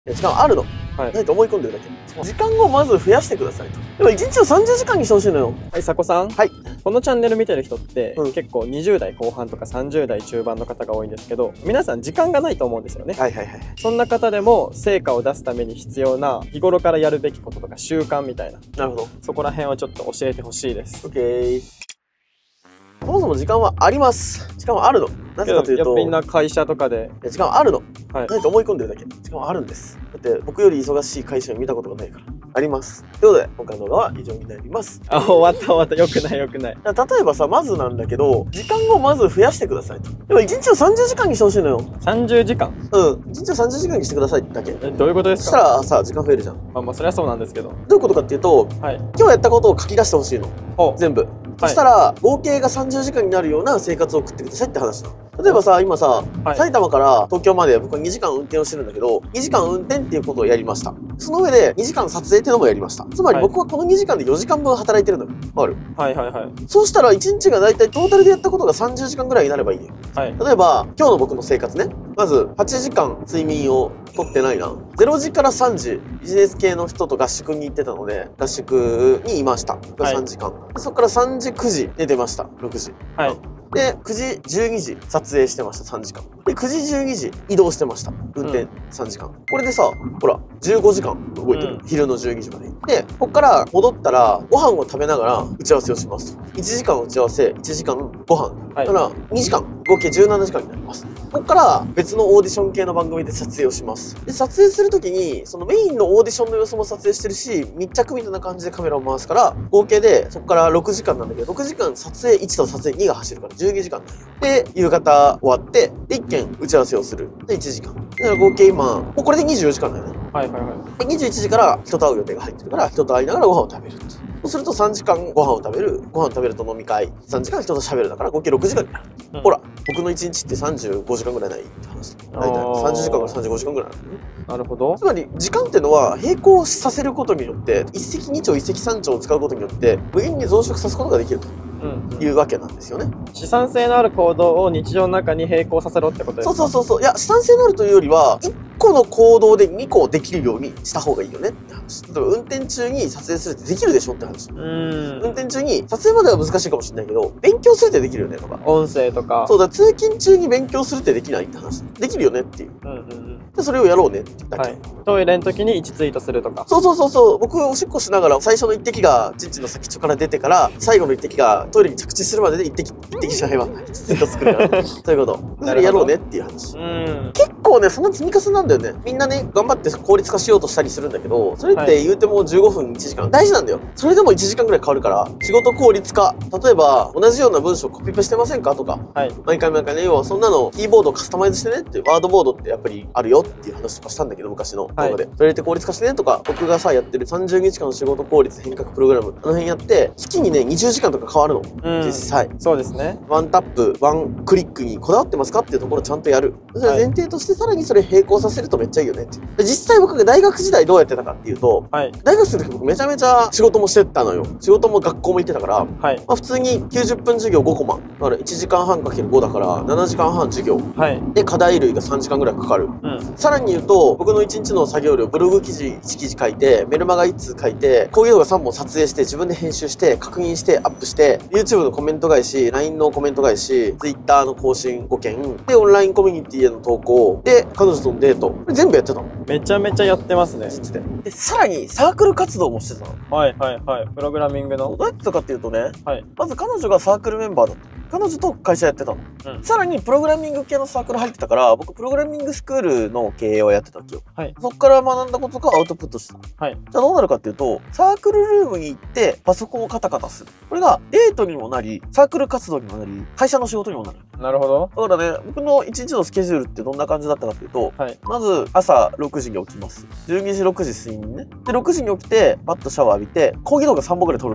時間あるの。ないと思い込んでるだけ。時間をまず増やしてくださいと。でも1日を30時間にしてほしいのよ。 はい、さこさん。 はい。 このチャンネル見てる人って、結構20代後半とか30代中盤の方が多いんですけど、皆さん時間がないと思うんですよね。 はいはいはい。 そんな方でも成果を出すために必要な日頃からやるべきこととか習慣みたいな。 なるほど。 そこら辺をちょっと教えてほしいです。 オッケー。そもそも時間はあります。時間はあるの。なぜかというと、 みんな会社とかで。 時間はあるの。 はい。 ないと思い込んでるだけ。時間はあるんです。だって僕より忙しい会社を見たことがないから。あります。ということで、今回の動画は以上になります。 あ、終わった終わった。よくないよくない。 例えばさ、まずなんだけど、時間をまず増やしてくださいと。でも1日を30時間にしてほしいのよ。 30時間 1日を30時間にしてくださいだけ。 どういうことですか？ そしたらさ、時間増えるじゃん。 まあそれはそうなんですけど。 どういうことかっていうと、 はい。 今日やったことを書き出してほしいの。全部。そしたら、合計が30時間になるような生活を送ってくださいって話なの。例えばさ、今さ、埼玉から東京まで僕は2時間運転をしてるんだけど、2時間運転っていうことをやりました。その上で2時間撮影っていうのもやりました。つまり僕はこの2時間で4時間分働いてるのよ。ある。 はいはいはい。 そうしたら1日がだいたいトータルでやったことが30時間ぐらいになればいいよ。はい。例えば、今日の僕の生活ね。まず、8時間睡眠をとってないな。0時から3時、ビジネス系の人と合宿に行ってたので、合宿にいました。が3時間。そこから3時、9時寝てました。6時。はい。で、9時、12時撮影してました、3時間。で、9時、12時移動してました。運転3時間。これでさ、ほら、15時間動いてる。昼の12時まで。で、こっから戻ったら、ご飯を食べながら打ち合わせをしますと。1時間打ち合わせ、1時間ご飯。だから、2時間、合計17時間になります。こっから別のオーディション系の番組で撮影をします。で、撮影するときに、そのメインのオーディションの様子も撮影してるし、密着みたいな感じでカメラを回すから、合計でそこから6時間なんだけど、6時間撮影1と撮影2が走るから12時間なんよ。で、夕方終わって、で、1件打ち合わせをする。で、1時間。だから合計今、もうこれで24時間だよね。はいはいはい。で、21時から人と会う予定が入ってるから、人と会いながらご飯を食べるって。そうすると3時間ご飯を食べる。ご飯食べると飲み会。3時間人と喋るだから合計6時間になる。ほら、僕の1日って35時間ぐらいないって話。大体30時間から35時間ぐらいある。なるほど。つまり、時間っていうのは並行させることによって、一石二鳥一石三鳥を使うことによって、無限に増殖させることができると。いうわけなんですよね。 資産性のある行動を日常の中に並行させろってことですか？ そう。いや、資産性のあるというよりは、1個の行動で2個できるようにした方がいいよねって話。例えば、運転中に撮影するってできるでしょって話。運転中に、撮影までは難しいかもしれないけど、勉強するってできるよねとか。 音声とか。 そうだ、通勤中に勉強するってできないって話。できるよねっていう。で、それをやろうねってだけ。 トイレの時に1ツイートするとか。 そう。僕、おしっこしながら、最初の1滴が、チンチンの先っちょから出てから、最後の1滴がトイレに着地するまでで1滴しないわ。1ツイート作るから。そういうこと。それやろうねっていう話。結構ね、その積み重ねなんだよね。みんなね、頑張って効率化しようとしたりするんだけど、それって言うても15分1時間。大事なんだよ。それでも1時間ぐらい変わるから、仕事効率化。例えば、同じような文章コピペしてませんかとか。毎回ね、要はそんなの、キーボードカスタマイズしてねっていう、ワードボードってアプリあるよっていう話とかしたんだけど、昔の動画で。それで効率化してねとか、僕がさ、やってる30日間仕事効率変革プログラム、あの辺やって、月にね、20時間とか変わるの。実際。 そうですね。 ワンタップ、ワンクリックにこだわってますかっていうところをちゃんとやる。それ前提として、さらにそれ並行させるとめっちゃいいよねって。実際僕が大学時代どうやってたかっていうと、大学生の時僕めちゃめちゃ仕事もしてたのよ。仕事も学校も行ってたから、まあ普通に90分授業5コマ。だから1時間半かける5だから7時間半授業。で、課題類が3時間ぐらいかかる。さらに言うと、僕の1日の作業量、ブログ記事1記事書いて、メルマガ1通書いて、講義動画3本撮影して、自分で編集して、確認して、アップして、YouTube のコメント返し、LINE のコメント返し、Twitter の更新5件、で、オンラインコミュニティへの投稿、で、彼女とのデート。これ全部やってたの。 めちゃめちゃやってますね。 で、さらにサークル活動もしてたの。 プログラミングの。 どうやってたかっていうとね、まず彼女がサークルメンバーだった。彼女と会社やってたの。さらにプログラミング系のサークル入ってたから、僕プログラミングスクールの経営をやってたわけよ。そっから学んだことがアウトプットした。じゃあどうなるかっていうと、サークルルームに行ってパソコンをカタカタする。これがデートにもなり、サークル活動にもなり、会社の仕事にもなる。 なるほど。 だからね、僕の1日のスケジュールってどんな感じだったかっていうと、まず朝6時に起きます。12時6時睡眠ね。で、6時に起きて、パッとシャワー浴びて、講義動画3本ぐらい撮るのよ。で、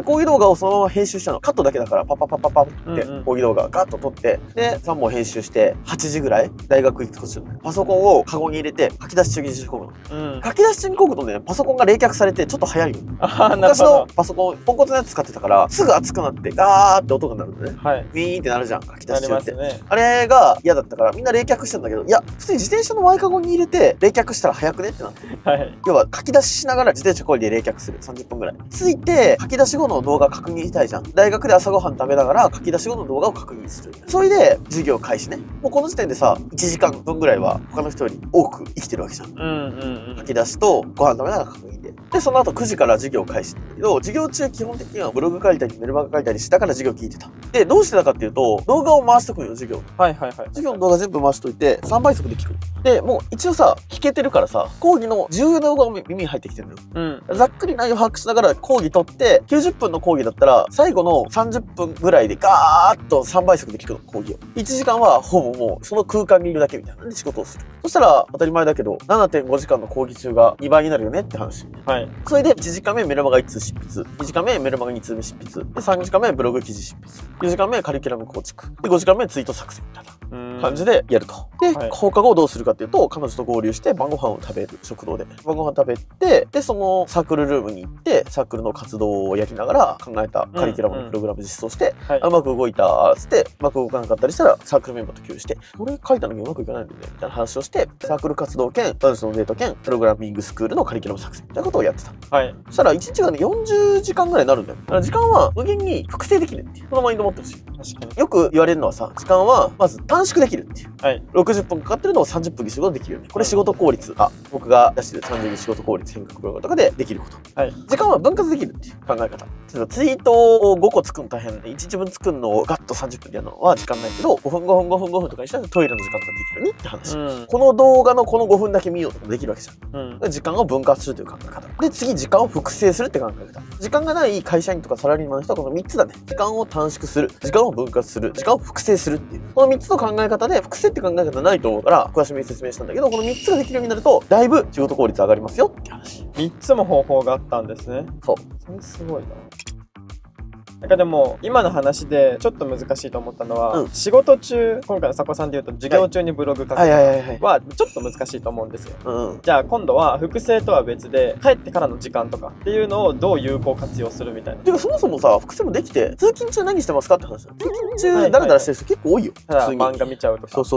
で講義動画をそのまま編集したの。カットだけだから、パパパパパって講義動画ガッと撮って、で、3本編集して、8時ぐらい大学行く途中、パソコンをカゴに入れて、書き出し中に仕込むの。書き出し中に書くとね、パソコンが冷却されて、ちょっと早いよ。昔のパソコン、ポンコツのやつ使ってたから、すぐ熱くなって、ガーって音が鳴るのね。はい。ウィーンってなるじゃん、書き出し中って。あれが嫌だったから、みんな冷却してんだけど、いや、普通に自転車のワイカゴに入れて、冷却したら早くねってなって。はい。要は、書き出ししながら自転車こいで冷却する。30分ぐらい。ついて、書き出し後の動画確認したいじゃん。大学で朝ごはん食べながら、書き出し後の動画を確認する。それで、授業開始ね。もうこの時点でさ、1時間分ぐらいは他の人より多く生きてるわけじゃん。書き出しとご飯食べながら確認で。で、その後9時から授業開始なんだけど、授業中基本的にはブログ書いたりメルマガ書いたりしたから授業聞いてた。で、どうしてたかっていうと、動画を回しとくのよ、授業。はいはいはい。授業の動画全部回しといて、3倍速で聞く。で、もう一応さ、聞けてるからさ、講義の重要な動画が耳に入ってきてるのよ。ざっくり内容把握しながら講義取って、90分の講義だったら、最後の30分ぐらいでガーッと3倍速で聞くの、講義を。1時間はほぼもうその空間にいるだけみたいなで仕事をする。そしたら当たり前だけど、7.5 時間の講義中が2倍になるよねって話。はい。それで1時間目メルマガ1通執筆。2時間目メルマガ2通目執筆。で、3時間目ブログ記事執筆。4時間目カリキュラム構築。で、5時間目ツイート作成みたいな。感じでやると。で、放課後どうするかっていうと、彼女と合流して晩ご飯を食べる、食堂で。晩ご飯食べて、で、そのサークルルームに行って、サークルの活動をやりながら考えたカリキュラムのプログラム実装して、うまく動いたつって、うまく動かなかったりしたら、サークルメンバーと共有して、これ書いたのにうまくいかないんだよね、みたいな話をして、サークル活動兼、男子のデート兼、プログラミングスクールのカリキュラム作成みたいなことをやってた。はい。そしたら、1日がね、40時間ぐらいになるんだよ。だから時間は無限に複製できるっていう、このマインド持ってほしい。確かに。よく言われるのはさ、時間はまず短縮できるっていう。はい。60分かかってるのを30分に仕事できるよね。これ仕事効率。僕が出してる30日仕事効率変革プログラムとかでできること。はい。時間は分割できるっていう考え方。例えばツイートを5個作るの大変で、1日分作るのをガッと30分でやるのは時間ないけど、5分5分5分5分とかにしたらトイレの時間とかできるよねって話。この動画のこの5分だけ見ようとかできるわけじゃん。時間を分割するという考え方。で、次時間を複製するって考え方。時間がない会社員とかサラリーマンの人はこの3つだね。時間を短縮する。時間を分割する。時間を複製するっていう。この3つの考え方で、複製って考え方ないと思うから、詳しめに説明したんだけど、この3つができるようになると、だいぶ仕事効率上がりますよって話。3つも方法があったんですね。そう。それすごいな。なんかでも今の話でちょっと難しいと思ったのは、仕事中、今回の佐古さんで言うと授業中にブログ書くはちょっと難しいと思うんですよ。じゃあ今度は複製とは別で帰ってからの時間とかっていうのをどう有効活用するみたいな。てかそもそもさ、複製もできて通勤中何してますかって話だ。通勤中ダラダラしてる人結構多いよ。ただ漫画見ちゃうとか。そう。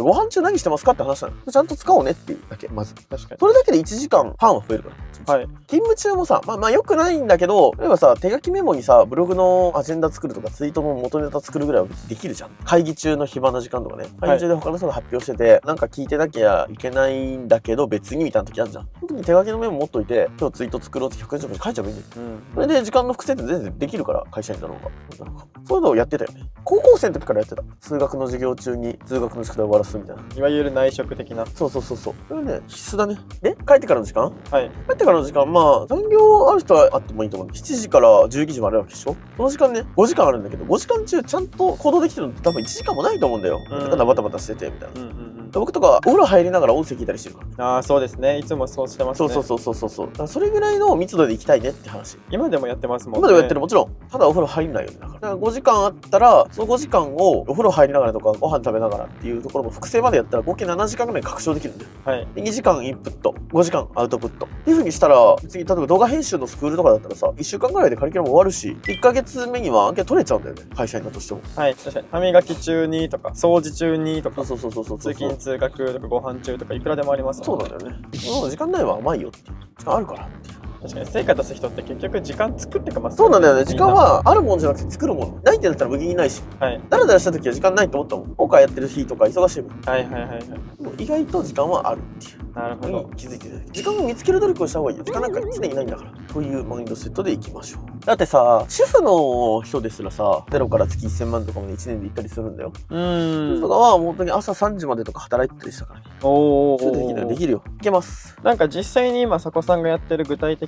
ご飯中何してますかって話なの。ちゃんと使おうねっていうだけ、まず。確かに。それだけで1時間半は増えるから。はい。勤務中もさ、まあ良くないんだけど、例えばさ、手書きメモにさ、ブログのアジェンダ作るとかツイートの元ネタ作るぐらいはできるじゃん。会議中の暇な時間とかね。会議中で他の人が発表してて、なんか聞いてなきゃいけないんだけど別にみたいな時あるじゃん。その時に手書きのメモ持っといて、今日ツイート作ろうって120分に書いちゃえばいいんだよ。それで時間の複製って全然できるから、会社員だろうが。そういうのをやってたよね。高校生の時からやってた。数学の授業中に通学の宿題を終わらすみたいな。いわゆる内職的な。そう。それはね、必須だね。で、帰ってからの時間？はい。帰ってからの時間、まあ、残業ある人はあってもいいと思う。7時から12時まであるわけでしょ？その時間ね、5時間あるんだけど、5時間中ちゃんと行動できてるのって多分1時間もないと思うんだよ。ただバタバタしててみたいな。僕とかお風呂入りながら音声聞いたりしてるから。ああ、そうですね。いつもそうしてますね。そう。だからそれぐらいの密度で行きたいねって話。今でもやってますもんね。今でもやってる、もちろん。ただお風呂入んないよね。だから5時間あったら、その5時間をお風呂入りながらとかご飯食べながらっていうところも複製までやったら合計7時間ぐらい確証できるんだよ。はい。で2時間インプット、5時間アウトプット。っていう風にしたら、次、例えば動画編集のスクールとかだったらさ、1週間ぐらいでカリキュラム終わるし、1ヶ月目には案件取れちゃうんだよね。会社員だとしても。はい、確かに。歯磨き中にとか、掃除中にとか、そう。通勤通学とかご飯中とかいくらでもありますもんね。そうなんだよね。もう時間ないは甘いよっていう。時間あるからっていう。確かに成果出す人って結局時間作ってかますからね。そうなんだよね。時間はあるもんじゃなくて作るもの。ないってなったら無限にないし。はい。だらだらした時は時間ないと思ったもん。ポーカーやってる日とか忙しいもん。はい。でも意外と時間はあるっていう。なるほど。気づいてない。時間を見つける努力をした方がいいよ。時間なんか常にないんだから。というマインドセットでいきましょう。だってさ、主婦の人ですらさ、0から月1000万とかまで1年で行ったりするんだよ。主婦とかは本当に朝3時までとか働いてたりしたからね。おー。できるよ。いけます。なんか実際に今、佐古さんがやってる具体的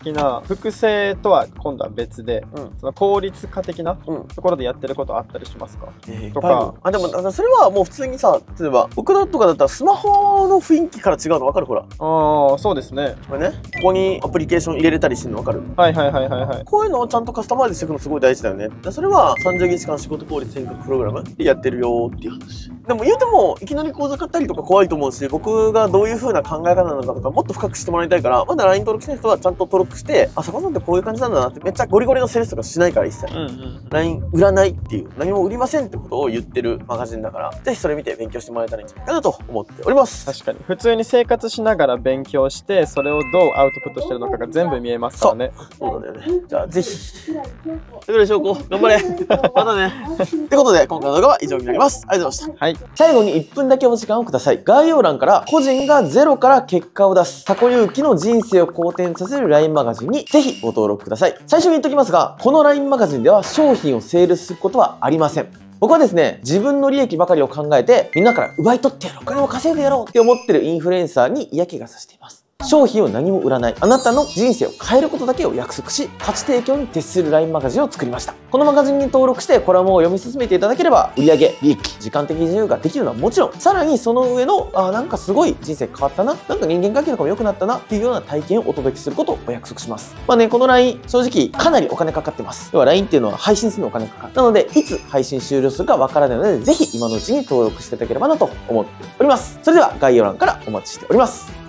的な複製とは今度は別で、その効率化的なところでやってることあったりしますか？とか。 でもそれはもう普通にさ、例えば僕のとかだったらスマホの雰囲気から違うの分かる？ほら。 ああ、そうですね。 これね、ここにアプリケーション入れれたりしてるの分かる？ はいはいはいはいはい。 こういうのをちゃんとカスタマイズしていくのすごい大事だよね。それは30日間仕事効率変革プログラムでやってるよっていう話。でも言うてもいきなり講座買ったりとか怖いと思うし、僕がどういう風な考え方なのかとかもっと深くしてもらいたいから、まだ LINE 登録してない人はちゃんと登録して、あ、坂さんってこういう感じなんだなって、めっちゃゴリゴリのセールスとかしないから一切。LINE 売らないっていう、何も売りませんってことを言ってるマガジンだから、ぜひそれ見て勉強してもらえたらいいんじゃないかなと思っております。 確かに。普通に生活しながら勉強して、それをどうアウトプットしてるのかが全部見えますからね。 そうだよね。じゃあぜひ。ということで、翔子、頑張れ。またね。ってことで、今回の動画は以上になります。ありがとうございました。はい。最後に1分だけお時間をください。概要欄から個人がゼロから結果を出す、タコユウキの人生を好転させる LINE マガジンにぜひご登録ください。最初に言っときますが、この LINE マガジンでは商品をセールスすることはありません。僕はですね、自分の利益ばかりを考えて、みんなから奪い取ってやろう、お金を稼いでやろうって思ってるインフルエンサーに嫌気がさせています。商品を何も売らない、あなたの人生を変えることだけを約束し、価値提供に徹する LINE マガジンを作りました。このマガジンに登録してコラムを読み進めていただければ、売上、利益、時間的自由ができるのはもちろん、さらにその上の、なんかすごい人生変わったな、なんか人間関係とかも良くなったなっていうような体験をお届けすることをお約束します。まあね、この LINE、正直かなりお金かかってます。要は LINE っていうのは配信するのお金かかる。なので、いつ配信終了するかわからないので、ぜひ今のうちに登録していただければなと思っております。それでは概要欄からお待ちしております。